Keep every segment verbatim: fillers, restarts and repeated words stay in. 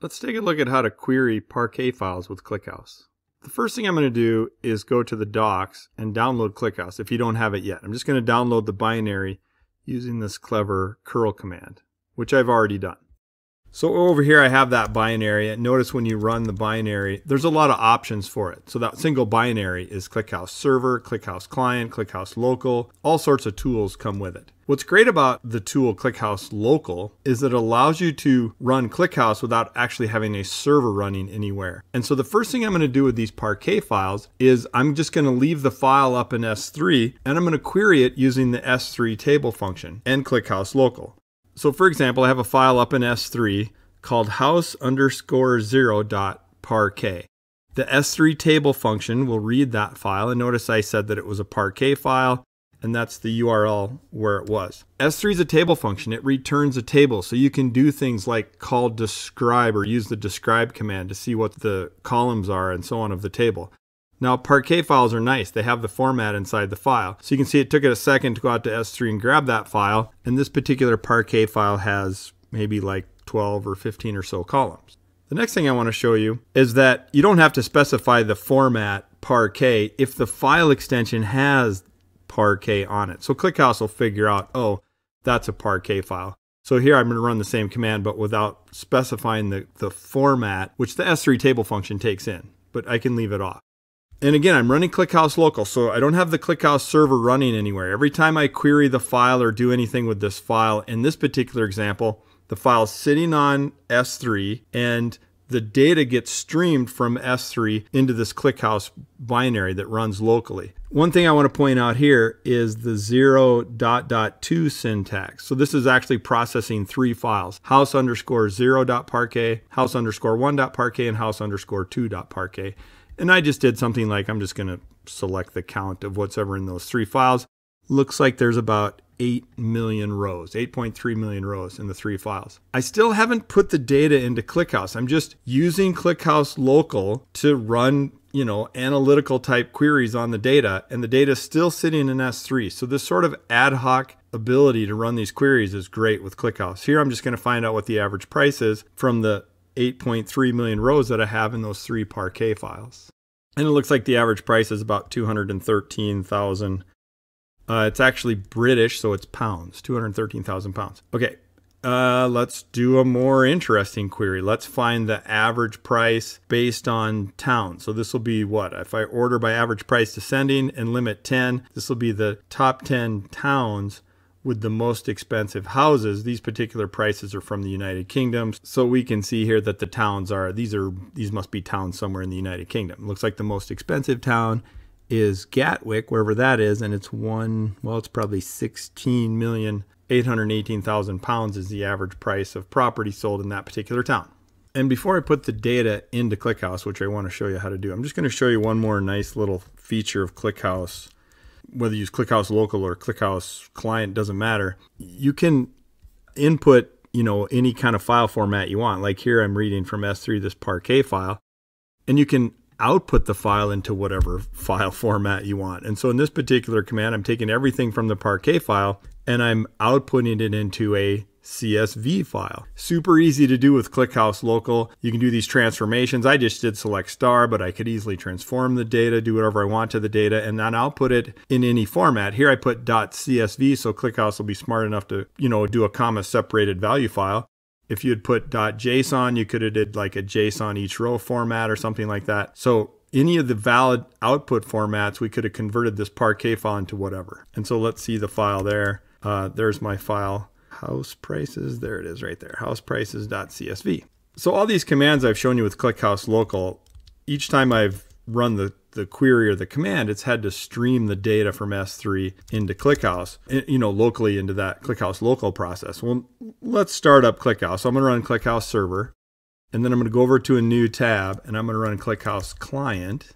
Let's take a look at how to query Parquet files with ClickHouse. The first thing I'm going to do is go to the docs and download ClickHouse if you don't have it yet. I'm just going to download the binary using this clever curl command, which I've already done. So over here I have that binary, and notice when you run the binary, there's a lot of options for it. So that single binary is ClickHouse Server, ClickHouse Client, ClickHouse Local, all sorts of tools come with it. What's great about the tool ClickHouse Local is that it allows you to run ClickHouse without actually having a server running anywhere. And so the first thing I'm going to do with these Parquet files is I'm just going to leave the file up in S three, and I'm going to query it using the S three table function and ClickHouse Local. So for example, I have a file up in S three called house underscore zero dot parquet. The S three table function will read that file, and notice I said that it was a Parquet file, and that's the U R L where it was. S three is a table function. It returns a table, so you can do things like call describe or use the describe command to see what the columns are and so on of the table. Now, Parquet files are nice. They have the format inside the file. So you can see it took it a second to go out to S three and grab that file. And this particular Parquet file has maybe like twelve or fifteen or so columns. The next thing I want to show you is that you don't have to specify the format Parquet if the file extension has Parquet on it. So ClickHouse will figure out, oh, that's a Parquet file. So here I'm going to run the same command, but without specifying the, the format, which the S three table function takes in. But I can leave it off. And again, I'm running ClickHouse Local, so I don't have the ClickHouse server running anywhere. Every time I query the file or do anything with this file, in this particular example, the file's sitting on S three, and the data gets streamed from S three into this ClickHouse binary that runs locally. One thing I want to point out here is the zero dot dot two syntax. So this is actually processing three files: house underscore zero dot parquet, house underscore one dot parquet, and house underscore two dot parquet. And I just did something like, I'm just going to select the count of what's ever in those three files. Looks like there's about eight million rows, eight point three million rows in the three files. I still haven't put the data into ClickHouse. I'm just using ClickHouse Local to run, you know, analytical type queries on the data, and the data is still sitting in S three. So this sort of ad hoc ability to run these queries is great with ClickHouse. Here I'm just going to find out what the average price is from the eight point three million rows that I have in those three Parquet files. And it looks like the average price is about two hundred thirteen thousand. Uh, it's actually British, so it's pounds, two hundred thirteen thousand pounds. Okay, uh, let's do a more interesting query. Let's find the average price based on town. So this will be what? If I order by average price descending and limit ten, this will be the top ten towns with the most expensive houses. These particular prices are from the United Kingdom. So we can see here that the towns are, these are, these must be towns somewhere in the United Kingdom. It looks like the most expensive town is Gatwick, wherever that is, and it's one, well, it's probably sixteen million eight hundred eighteen thousand pounds is the average price of property sold in that particular town. And before I put the data into ClickHouse, which I want to show you how to do, I'm just going to show you one more nice little feature of ClickHouse. Whether you use ClickHouse Local or ClickHouse Client, doesn't matter. You can input, you know, any kind of file format you want. Like here I'm reading from S three this Parquet file, and you can output the file into whatever file format you want. And so in this particular command, I'm taking everything from the Parquet file and I'm outputting it into a C S V file. Super easy to do with ClickHouse Local. You can do these transformations. I just did select star, but I could easily transform the data, do whatever I want to the data, and then output it in any format. Here I put .csv, so ClickHouse will be smart enough to, you know, do a comma separated value file. If you had put .json, you could have did like a JSON each row format or something like that. So any of the valid output formats, we could have converted this Parquet file into whatever. And so let's see the file there. Uh, there's my file. House prices, there it is right there, house prices.csv. So all these commands I've shown you with ClickHouse Local, each time I've run the, the query or the command, it's had to stream the data from S three into ClickHouse, you know, locally into that ClickHouse Local process. Well, let's start up ClickHouse. So I'm going to run ClickHouse Server, and then I'm going to go over to a new tab, and I'm going to run ClickHouse Client,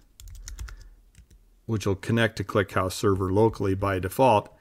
which will connect to ClickHouse Server locally by default.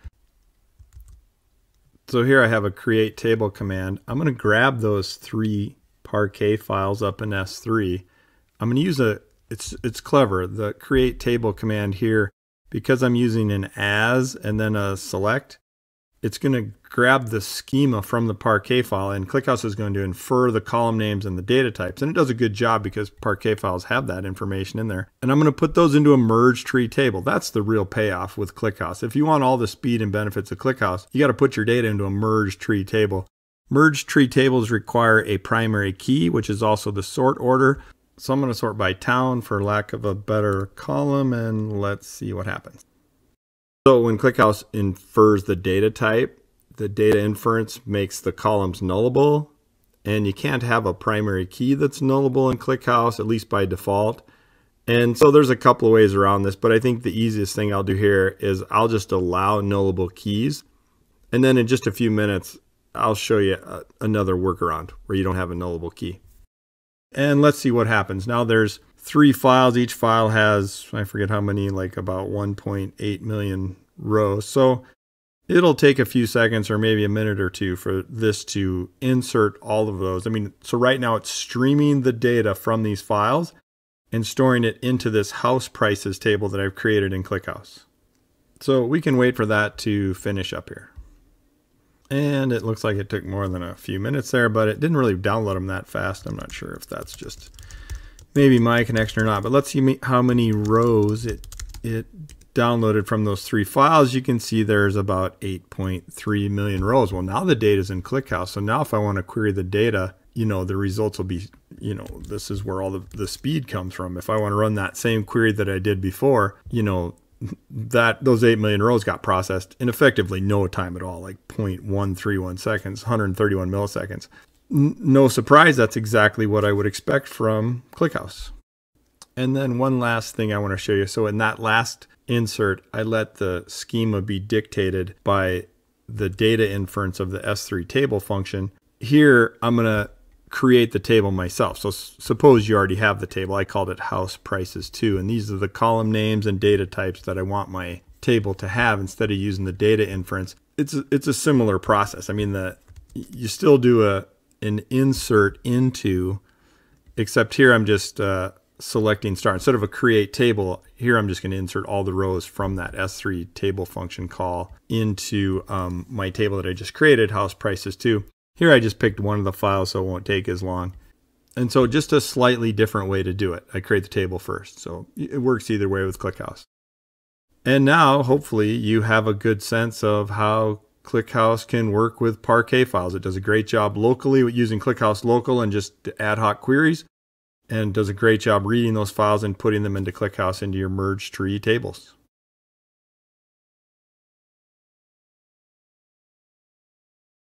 So here I have a create table command. I'm going to grab those three Parquet files up in S three. I'm going to use a, it's, it's clever, the create table command here, because I'm using an as and then a select, it's going to grab the schema from the Parquet file, and ClickHouse is going to infer the column names and the data types. And it does a good job because Parquet files have that information in there. And I'm going to put those into a merge tree table. That's the real payoff with ClickHouse. If you want all the speed and benefits of ClickHouse, you got to put your data into a merge tree table. Merge tree tables require a primary key, which is also the sort order. So I'm going to sort by town for lack of a better column, and let's see what happens. So when ClickHouse infers the data type, the data inference makes the columns nullable, and you can't have a primary key that's nullable in ClickHouse, at least by default. And so there's a couple of ways around this, but I think the easiest thing I'll do here is I'll just allow nullable keys, and then in just a few minutes I'll show you a, another workaround where you don't have a nullable key. And let's see what happens. Now there's three files. Each file has, I forget how many, like about one point eight million rows. So it'll take a few seconds or maybe a minute or two for this to insert all of those. I mean, so right now it's streaming the data from these files and storing it into this house prices table that I've created in ClickHouse. So we can wait for that to finish up here. And it looks like it took more than a few minutes there, but it didn't really download them that fast. I'm not sure if that's just maybe my connection or not, but let's see how many rows it, it downloaded from those three files. You can see there's about eight point three million rows. Well, now the data is in ClickHouse. So now if I want to query the data, you know, the results will be, you know, this is where all the, the speed comes from. If I want to run that same query that I did before, you know, that those eight million rows got processed in effectively no time at all, like zero point one three one seconds, one hundred thirty-one milliseconds. N no surprise, that's exactly what I would expect from ClickHouse. And then one last thing I want to show you. So in that last insert, I let the schema be dictated by the data inference of the S three table function. Here, I'm going to create the table myself. So suppose you already have the table. I called it house prices two, and these are the column names and data types that I want my table to have instead of using the data inference. It's a, it's a similar process. I mean, the you still do a an insert into, except here I'm just uh, selecting star. Instead of a create table, here I'm just going to insert all the rows from that S three table function call into um, my table that I just created, house prices two. Here I just picked one of the files so it won't take as long. And so just a slightly different way to do it. I create the table first. So it works either way with ClickHouse. And now hopefully you have a good sense of how ClickHouse can work with Parquet files. It does a great job locally with using ClickHouse local and just ad hoc queries, and does a great job reading those files and putting them into ClickHouse into your merge tree tables.